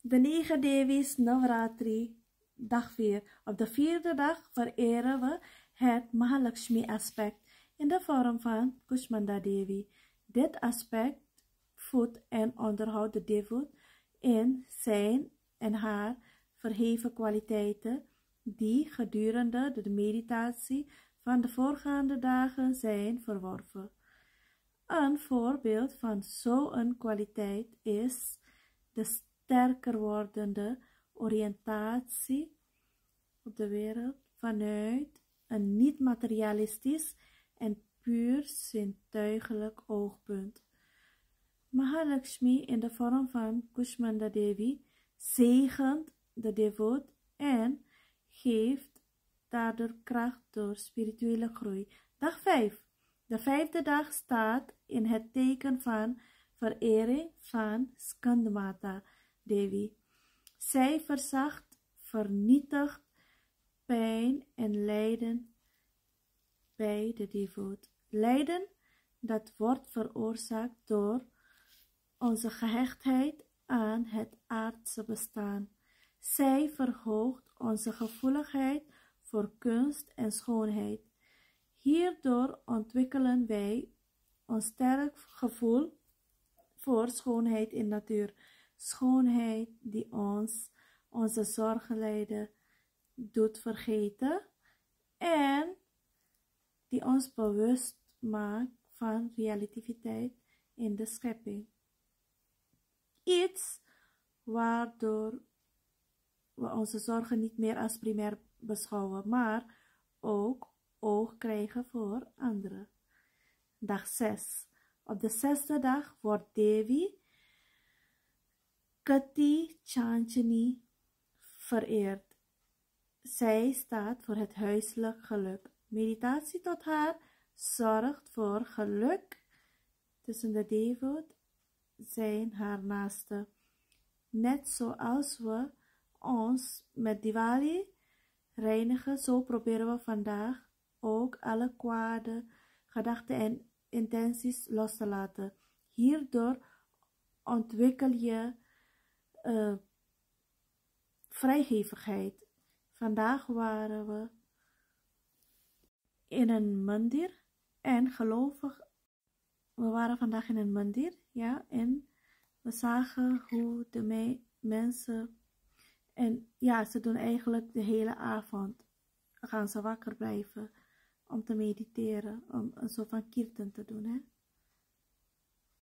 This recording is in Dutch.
De 9 Devis Navratri, dag 4. Op de 4e dag vereren we het Mahalakshmi aspect in de vorm van Kushmanda Devi. Dit aspect voedt en onderhoudt de devoot in zijn en haar verheven kwaliteiten die gedurende de meditatie van de voorgaande dagen zijn verworven. Een voorbeeld van zo'n kwaliteit is de sterker wordende oriëntatie op de wereld vanuit een niet-materialistisch en puur zintuigelijk oogpunt. Mahalakshmi in de vorm van Kushmanda Devi zegent de devoot en geeft daardoor kracht door spirituele groei. Dag 5. De 5e dag staat in het teken van verering van Skandamata Devi. Zij verzacht, vernietigt pijn en lijden bij de devoot. Lijden dat wordt veroorzaakt door onze gehechtheid aan het aardse bestaan. Zij verhoogt onze gevoeligheid voor kunst en schoonheid. Hierdoor ontwikkelen wij een sterk gevoel voor schoonheid in natuur. Schoonheid die ons onze zorgenlijden doet vergeten en die ons bewust maakt van relativiteit in de schepping. Iets waardoor we onze zorgen niet meer als primair beschouwen, maar ook oog krijgen voor anderen. Dag 6. Op de 6e dag wordt Devi Kati Chanchani vereerd. Zij staat voor het huiselijk geluk. Meditatie tot haar zorgt voor geluk tussen de devoot zijn haar naaste. Net zoals we ons met Diwali reinigen, zo proberen we vandaag ook alle kwade gedachten en intenties los te laten. Hierdoor ontwikkel je vrijgevigheid. Vandaag waren we in een mandir en gelovig. We waren vandaag in een mandir, ja, en we zagen hoe de mensen, en ja, ze doen eigenlijk de hele avond, gaan ze wakker blijven om te mediteren, om een soort van kirtan te doen, hè.